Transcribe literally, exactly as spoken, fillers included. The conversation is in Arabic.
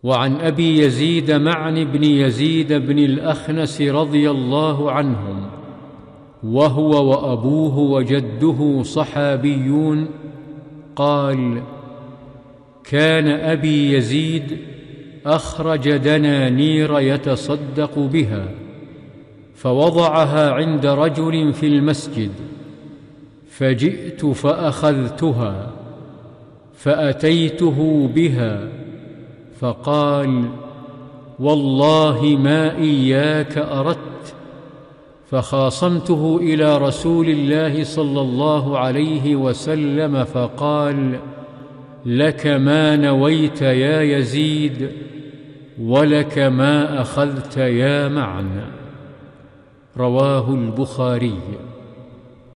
وعن أبي يزيد معن بن يزيد بن الأخنس رضي الله عنهم، وهو وأبوه وجده صحابيون، قال: كان أبي يزيد أخرج دنانير يتصدق بها، فوضعها عند رجل في المسجد، فجئت فأخذتها فأتيته بها، فقال: والله ما إياك أردت. فخاصمته إلى رسول الله صلى الله عليه وسلم، فقال: لك ما نويت يا يزيد، ولك ما أخذت يا معن. رواه البخاري.